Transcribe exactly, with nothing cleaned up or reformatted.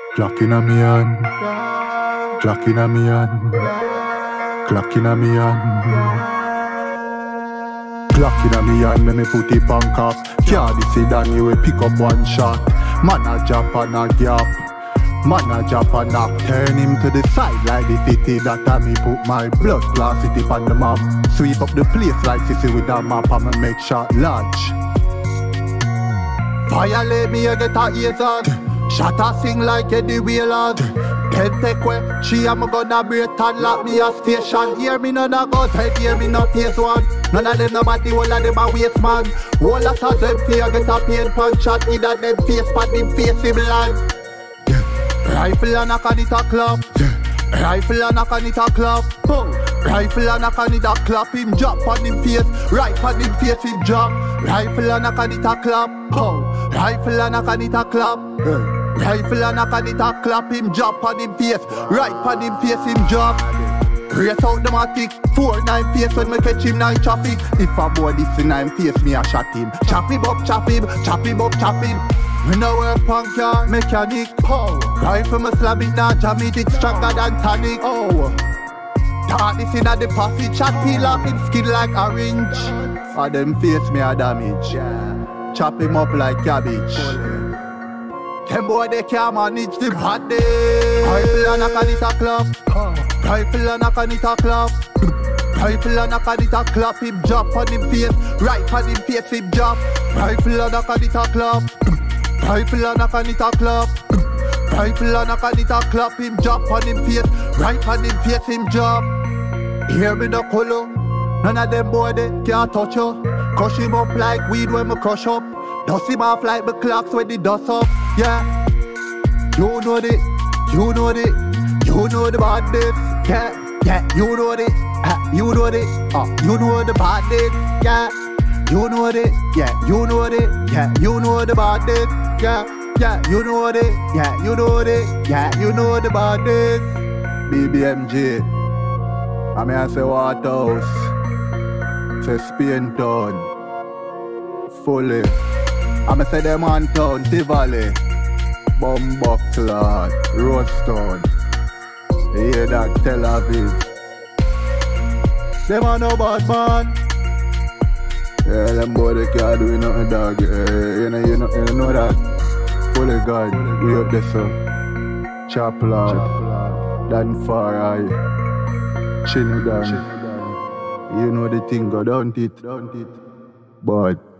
Clock in a me hand, clock in a me hand, clock in a me hand. Clock in a me hand, let me put it on cock. Can't see that you will pick up one shot. Man a jump and a gap, man a jump and knock. Turn him to the side like the city. That time me put my blood clot city on the map. Sweep up the place like sissy with a map. I'ma make shot lodge. Violate me, you get a ears. Shot a sing like Eddie Wheeler. Ten take way, she am gonna break and lock me a station. Hear me none of us head, hear me not face one. None of them nobody, all of them a waste man. All of them fear get a pain punch shot. Either them face pan, him face him land. Rifle and a can it a clap. Rifle and a can it a clap. Rifle and a can it a clap. Him drop on him face, right on him face him drop. Rifle and a can it a clap. Rifle and a can it a clap. Rifle and a can it a clap. Him drop on him face, right on him face him drop. Race out the matic, four nine face when me catch him nine traffic. If a boy this in nine face, me a shot him. Chop him up, chop him, chop him up, chop him. Me no work punk car, mechanic. Oh, rifle me slab it now, jam it, it's stronger than tonic. Oh, talk this inna the posse, chat peel off him skin like orange. For them face me a damage. Yeah. Chop him up like cabbage. Them boy they can't manage the body. Rifle and a can it a clap. Rifle and a can it a clap. Rifle and a can it a clap. Him drop on him face, right on him face him drop. Rifle and a can it a clap. Rifle and a can it a clap. Rifle and a can it a clap. Him drop on him face, right on him face him drop. Hear me the color. None of them boy they can't touch you. Crush him up like weed when me crush up. Dust him off like me clocks when the dust up. Yeah, you know it, you know it, you know the badness. Yeah, yeah, you know it, uh, you know it, uh, you know the badness. Yeah, you know it, yeah, you know it, yeah, you know the badness. Yeah, yeah, you know it, yeah, you know it, yeah, you know the badness. B B M G, I mean I say Waterhouse, say Spain Town, fully. I'ma say them on town, Tivoli, Bumbuckler, Roadstone. You hear that, Tel Aviv. Them are no bad man. Yeah, them boy they can't do nothing, dog. Yeah, you know, you know, you know that. Fully God, we up there, so. Chop Lord, Dan Farai, Chinny Dan. You know the thing, go, don't it, don't it. But